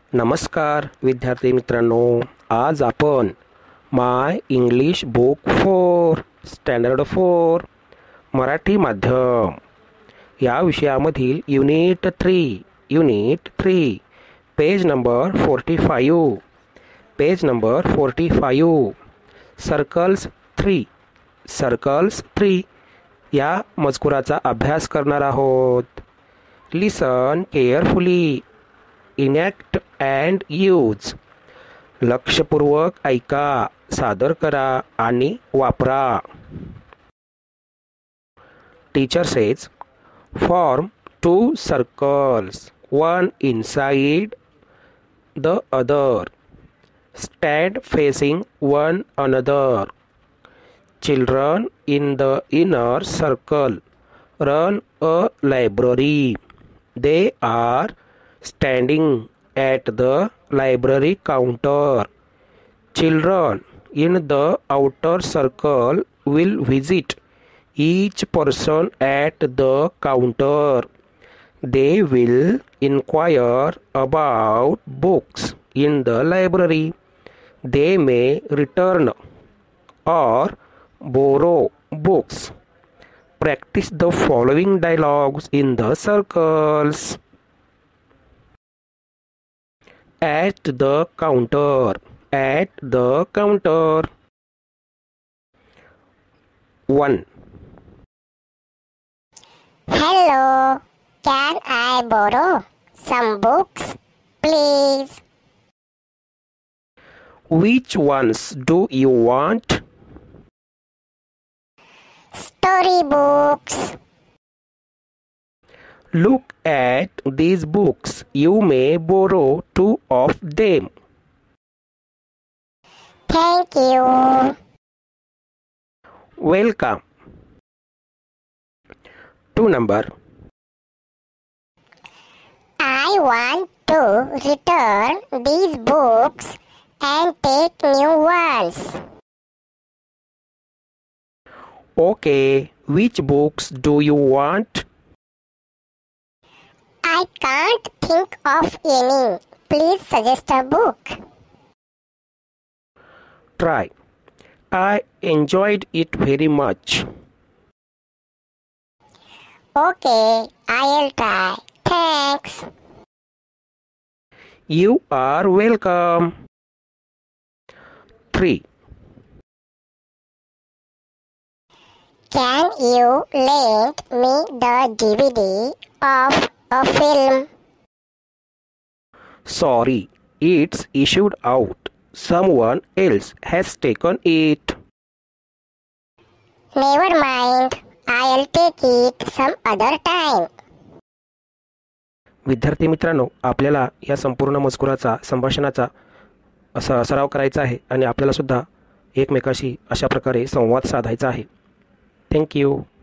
नमस्कार विद्यार्थी मित्रांनो, आज आपण my English book 4 standard 4 Marathi माध्यम या विषयामधील युनिट 3 पेज नंबर 45 सर्कल्स 3 या मजकुराचा अभ्यास करणार आहोत. Listen carefully, enact and use. लक्षपूर्वक ऐका, सादर करा आणि वापरा. Teacher says, form 2 circles, one inside the other. Stand facing one another. Children in the inner circle run a library. They are standing at the library counter. Children in the outer circle will visit each person at the counter. They will inquire about books in the library. They may return or borrow books. Practice the following dialogues in the circles. At the counter. 1. Hello, can I borrow some books, please? Which ones do you want? Storybooks. Look at these books. You may borrow 2 of them. Thank you. Welcome. 2 number. I want to return these books and take new ones. Okay, which books do you want? I can't think of any. Please suggest a book. Try. I enjoyed it very much. Okay, I'll try. Thanks. You are welcome. 3. Can you lend me the DVD of a film? Sorry, it's issued out. Someone else has taken it. Never mind. I'll take it some other time. विद्यार्थी मित्रांनो, आपल्याला या संपूर्ण मजकुराचा संभाषणाचा असा सराव करायचा आहे आणि आपल्याला सुद्धा एकमेकाशी अशा प्रकारे संवाद साधायचा आहे. Thank you.